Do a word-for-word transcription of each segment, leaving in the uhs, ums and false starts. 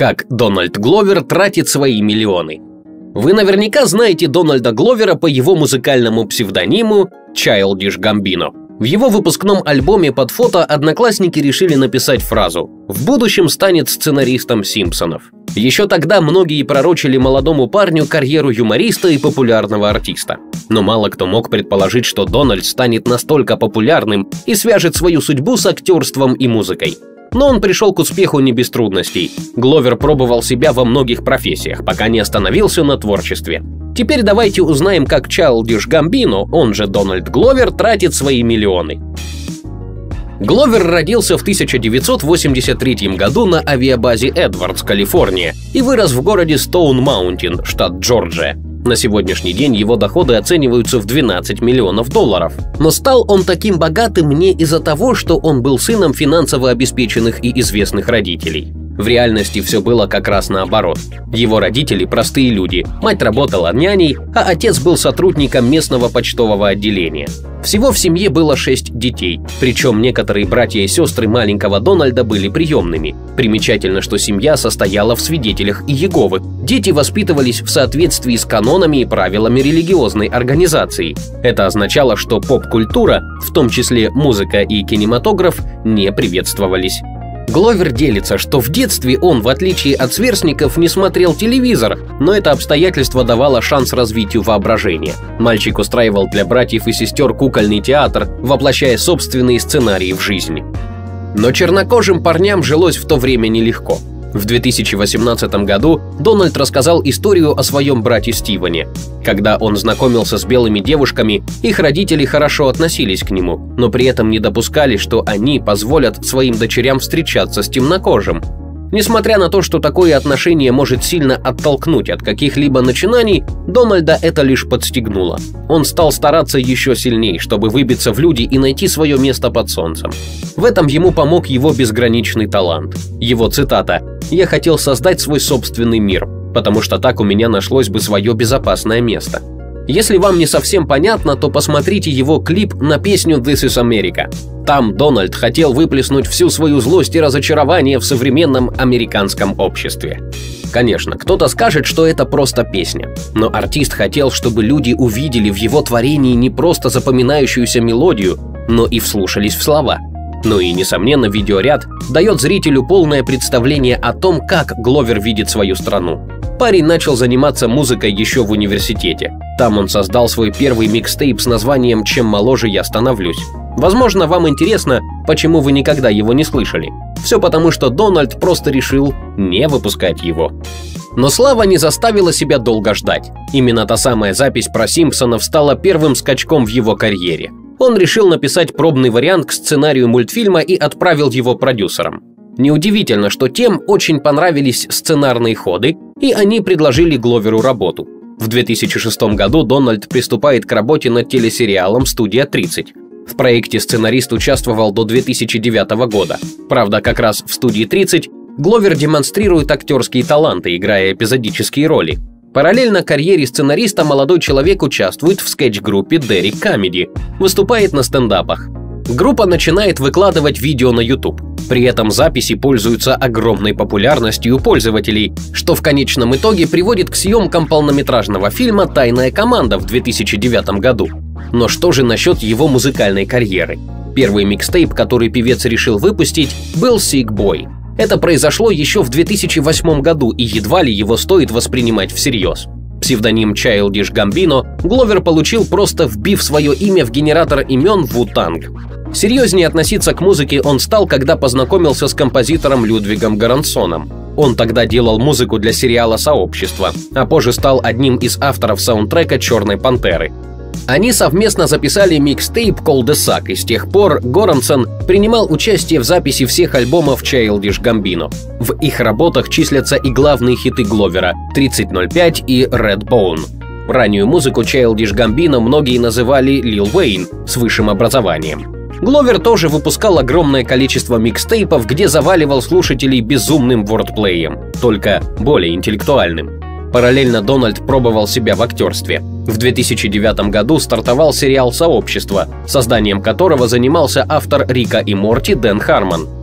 Как Дональд Гловер тратит свои миллионы. Вы наверняка знаете Дональда Гловера по его музыкальному псевдониму Childish Gambino. В его выпускном альбоме под фото одноклассники решили написать фразу «В будущем станет сценаристом Симпсонов». Еще тогда многие пророчили молодому парню карьеру юмориста и популярного артиста. Но мало кто мог предположить, что Дональд станет настолько популярным и свяжет свою судьбу с актерством и музыкой. Но он пришел к успеху не без трудностей. Гловер пробовал себя во многих профессиях, пока не остановился на творчестве. Теперь давайте узнаем, как Childish Gambino, он же Дональд Гловер, тратит свои миллионы. Гловер родился в тысяча девятьсот восемьдесят третьем году на авиабазе Эдвардс, Калифорния, и вырос в городе Стоун-Маунтин, штат Джорджия. На сегодняшний день его доходы оцениваются в двенадцать миллионов долларов. Но стал он таким богатым не из-за того, что он был сыном финансово обеспеченных и известных родителей. В реальности все было как раз наоборот. Его родители – простые люди, мать работала няней, а отец был сотрудником местного почтового отделения. Всего в семье было шесть детей, причем некоторые братья и сестры маленького Дональда были приемными. Примечательно, что семья состояла в свидетелях Иеговы. Дети воспитывались в соответствии с канонами и правилами религиозной организации. Это означало, что поп-культура, в том числе музыка и кинематограф, не приветствовались. Гловер делится, что в детстве он, в отличие от сверстников, не смотрел телевизор, но это обстоятельство давало шанс развитию воображения. Мальчик устраивал для братьев и сестер кукольный театр, воплощая собственные сценарии в жизнь. Но чернокожим парням жилось в то время нелегко. В две тысячи восемнадцатом году Дональд рассказал историю о своем брате Стивене. Когда он знакомился с белыми девушками, их родители хорошо относились к нему, но при этом не допускали, что они позволят своим дочерям встречаться с темнокожим. Несмотря на то, что такое отношение может сильно оттолкнуть от каких-либо начинаний, Дональда это лишь подстегнуло. Он стал стараться еще сильнее, чтобы выбиться в люди и найти свое место под солнцем. В этом ему помог его безграничный талант. Его цитата: «Я хотел создать свой собственный мир, потому что так у меня нашлось бы свое безопасное место». Если вам не совсем понятно, то посмотрите его клип на песню «This is America». Там Дональд хотел выплеснуть всю свою злость и разочарование в современном американском обществе. Конечно, кто-то скажет, что это просто песня, но артист хотел, чтобы люди увидели в его творении не просто запоминающуюся мелодию, но и вслушались в слова. Ну и, несомненно, видеоряд дает зрителю полное представление о том, как Гловер видит свою страну. Парень начал заниматься музыкой еще в университете. Там он создал свой первый микстейп с названием «Чем моложе я становлюсь». Возможно, вам интересно, почему вы никогда его не слышали. Все потому, что Дональд просто решил не выпускать его. Но слава не заставила себя долго ждать. Именно та самая запись про Симпсонов стала первым скачком в его карьере. Он решил написать пробный вариант к сценарию мультфильма и отправил его продюсерам. Неудивительно, что тем очень понравились сценарные ходы, и они предложили Гловеру работу. В две тысячи шестом году Дональд приступает к работе над телесериалом «Студия тридцать». В проекте сценарист участвовал до две тысячи девятого года. Правда, как раз в «Студии тридцать» Гловер демонстрирует актерские таланты, играя эпизодические роли. Параллельно карьере сценариста молодой человек участвует в скетч-группе Derrick Comedy, выступает на стендапах. Группа начинает выкладывать видео на YouTube. При этом записи пользуются огромной популярностью у пользователей, что в конечном итоге приводит к съемкам полнометражного фильма «Тайная команда» в две тысячи девятом году. Но что же насчет его музыкальной карьеры? Первый микстейп, который певец решил выпустить, был «Sick Boy». Это произошло еще в две тысячи восьмом году, и едва ли его стоит воспринимать всерьез. Псевдоним Childish Gambino Гловер получил, просто вбив свое имя в генератор имен Wu-Tang. Серьезнее относиться к музыке он стал, когда познакомился с композитором Людвигом Горансоном. Он тогда делал музыку для сериала «Сообщество», а позже стал одним из авторов саундтрека «Черной пантеры». Они совместно записали микстейп «Cul-de-sac», и с тех пор Горансон принимал участие в записи всех альбомов Childish Gambino. В их работах числятся и главные хиты Гловера «тридцать ноль пять» и «Redbone». Раннюю музыку Childish Gambino многие называли Lil Wayne с высшим образованием. Гловер тоже выпускал огромное количество микстейпов, где заваливал слушателей безумным вордплеем, только более интеллектуальным. Параллельно Дональд пробовал себя в актерстве. В две тысячи девятом году стартовал сериал «Сообщество», созданием которого занимался автор «Рика и Морти» Дэн Хармон.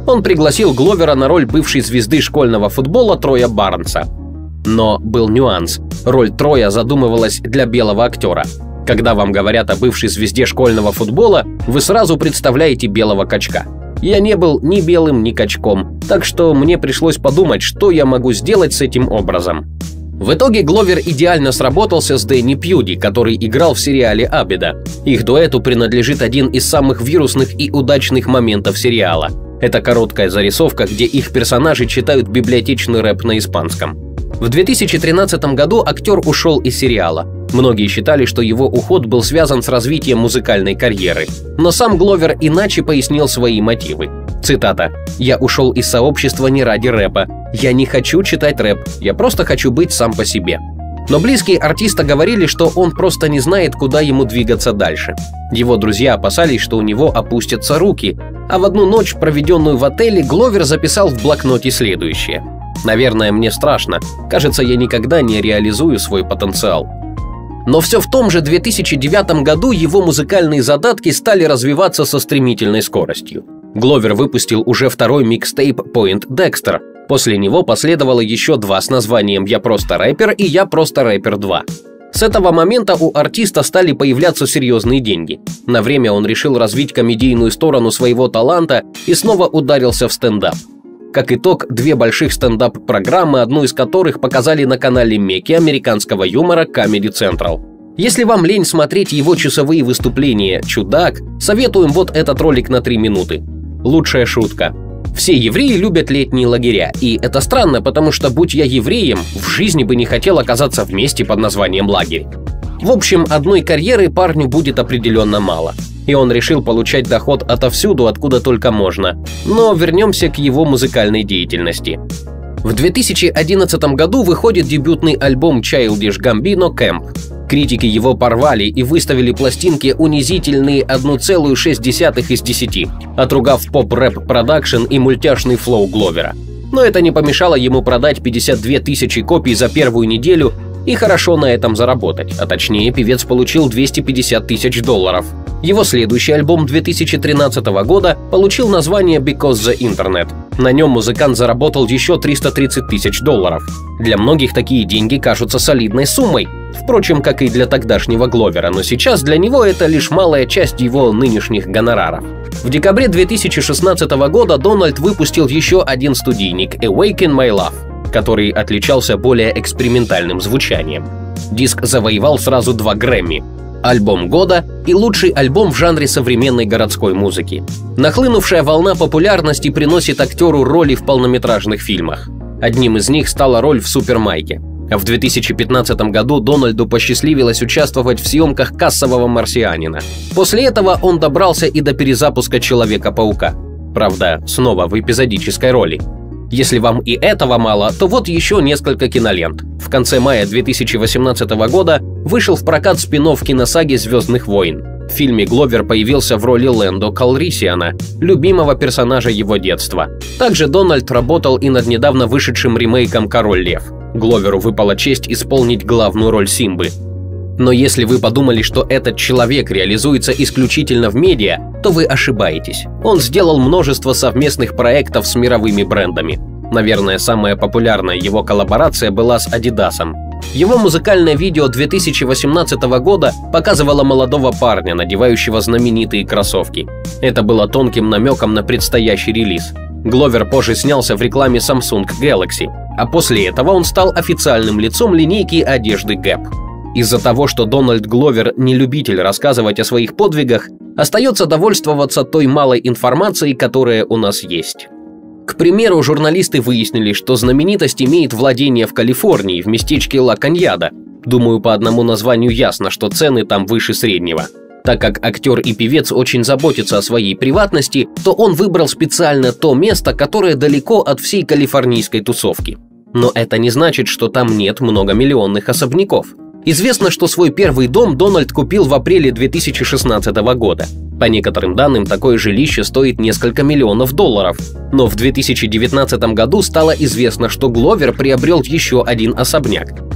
Он пригласил Гловера на роль бывшей звезды школьного футбола Троя Барнса. Но был нюанс. Роль Троя задумывалась для белого актера. Когда вам говорят о бывшей звезде школьного футбола, вы сразу представляете белого качка. Я не был ни белым, ни качком, так что мне пришлось подумать, что я могу сделать с этим образом. В итоге Гловер идеально сработался с Дэнни Пьюди, который играл в сериале «Абида». Их дуэту принадлежит один из самых вирусных и удачных моментов сериала. Это короткая зарисовка, где их персонажи читают библиотечный рэп на испанском. В две тысячи тринадцатом году актер ушел из сериала. Многие считали, что его уход был связан с развитием музыкальной карьеры. Но сам Гловер иначе пояснил свои мотивы. Цитата: «Я ушел из сообщества не ради рэпа. Я не хочу читать рэп, я просто хочу быть сам по себе». Но близкие артиста говорили, что он просто не знает, куда ему двигаться дальше. Его друзья опасались, что у него опустятся руки, а в одну ночь, проведенную в отеле, Гловер записал в блокноте следующее: «Наверное, мне страшно. Кажется, я никогда не реализую свой потенциал». Но все в том же две тысячи девятом году его музыкальные задатки стали развиваться со стремительной скоростью. Гловер выпустил уже второй микстейп Point Dexter. После него последовало еще два с названием «Я просто рэпер» и «Я просто рэпер два». С этого момента у артиста стали появляться серьезные деньги. На время он решил развить комедийную сторону своего таланта и снова ударился в стендап. Как итог, две больших стендап-программы, одну из которых показали на канале Мекки американского юмора Comedy Central. Если вам лень смотреть его часовые выступления «Чудак», советуем вот этот ролик на три минуты. Лучшая шутка. Все евреи любят летние лагеря, и это странно, потому что, будь я евреем, в жизни бы не хотел оказаться в месте под названием лагерь. В общем, одной карьеры парню будет определенно мало. И он решил получать доход отовсюду, откуда только можно. Но вернемся к его музыкальной деятельности. В две тысячи одиннадцатом году выходит дебютный альбом Childish Gambino «Camp». Критики его порвали и выставили пластинке унизительные одна целая шесть десятых из десяти, отругав поп-рэп продакшн и мультяшный флоу Гловера. Но это не помешало ему продать пятьдесят две тысячи копий за первую неделю и хорошо на этом заработать, а точнее певец получил двести пятьдесят тысяч долларов. Его следующий альбом две тысячи тринадцатого года получил название «Because the Internet». На нем музыкант заработал еще триста тридцать тысяч долларов. Для многих такие деньги кажутся солидной суммой, впрочем, как и для тогдашнего Гловера, но сейчас для него это лишь малая часть его нынешних гонораров. В декабре две тысячи шестнадцатого года Дональд выпустил еще один студийник «Awaken My Love», который отличался более экспериментальным звучанием. Диск завоевал сразу два Грэмми – альбом года и лучший альбом в жанре современной городской музыки. Нахлынувшая волна популярности приносит актеру роли в полнометражных фильмах. Одним из них стала роль в «Супермайке». В две тысячи пятнадцатом году Дональду посчастливилось участвовать в съемках «Кассового марсианина». После этого он добрался и до перезапуска «Человека-паука». Правда, снова в эпизодической роли. Если вам и этого мало, то вот еще несколько кинолент. В конце мая две тысячи восемнадцатого года вышел в прокат спин-офф киносаги «Звездных войн». В фильме Гловер появился в роли Лэндо Калрисиана, любимого персонажа его детства. Также Дональд работал и над недавно вышедшим ремейком «Король лев». Гловеру выпала честь исполнить главную роль Симбы. Но если вы подумали, что этот человек реализуется исключительно в медиа, то вы ошибаетесь. Он сделал множество совместных проектов с мировыми брендами. Наверное, самая популярная его коллаборация была с Адидасом. Его музыкальное видео две тысячи восемнадцатого года показывало молодого парня, надевающего знаменитые кроссовки. Это было тонким намеком на предстоящий релиз. Гловер позже снялся в рекламе Samsung Galaxy, а после этого он стал официальным лицом линейки одежды гэп. Из-за того, что Дональд Гловер не любитель рассказывать о своих подвигах, остается довольствоваться той малой информацией, которая у нас есть. К примеру, журналисты выяснили, что знаменитость имеет владение в Калифорнии, в местечке Ла Каньяда. Думаю, по одному названию ясно, что цены там выше среднего. Так как актер и певец очень заботится о своей приватности, то он выбрал специально то место, которое далеко от всей калифорнийской тусовки. Но это не значит, что там нет многомиллионных особняков. Известно, что свой первый дом Дональд купил в апреле две тысячи шестнадцатого года. По некоторым данным, такое жилище стоит несколько миллионов долларов. Но в две тысячи девятнадцатом году стало известно, что Гловер приобрел еще один особняк.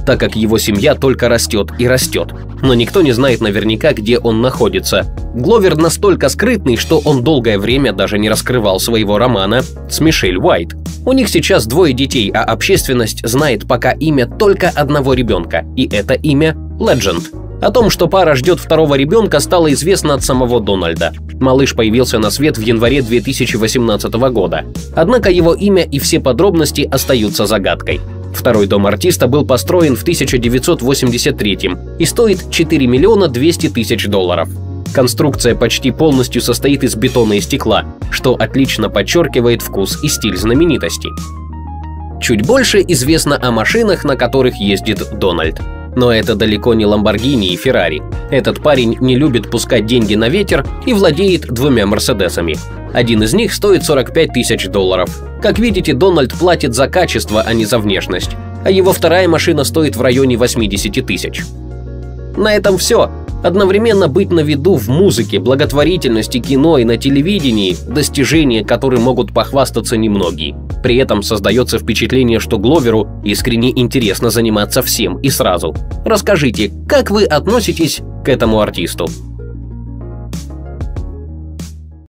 так как его семья только растет и растет. Но никто не знает наверняка, где он находится. Гловер настолько скрытный, что он долгое время даже не раскрывал своего романа с Мишель Уайт. У них сейчас двое детей, а общественность знает пока имя только одного ребенка, и это имя Legend. О том, что пара ждет второго ребенка, стало известно от самого Дональда. Малыш появился на свет в январе две тысячи восемнадцатого года. Однако его имя и все подробности остаются загадкой. Второй дом артиста был построен в тысяча девятьсот восемьдесят третьем и стоит четыре миллиона двести тысяч долларов. Конструкция почти полностью состоит из бетона и стекла, что отлично подчеркивает вкус и стиль знаменитости. Чуть больше известно о машинах, на которых ездит Дональд. Но это далеко не Ламборгини и Феррари. Этот парень не любит пускать деньги на ветер и владеет двумя Мерседесами. Один из них стоит сорок пять тысяч долларов. Как видите, Дональд платит за качество, а не за внешность. А его вторая машина стоит в районе восьмидесяти тысяч. На этом все. Одновременно быть на виду в музыке, благотворительности, кино и на телевидении – достижения, которым могут похвастаться немногие. При этом создается впечатление, что Гловеру искренне интересно заниматься всем и сразу. Расскажите, как вы относитесь к этому артисту?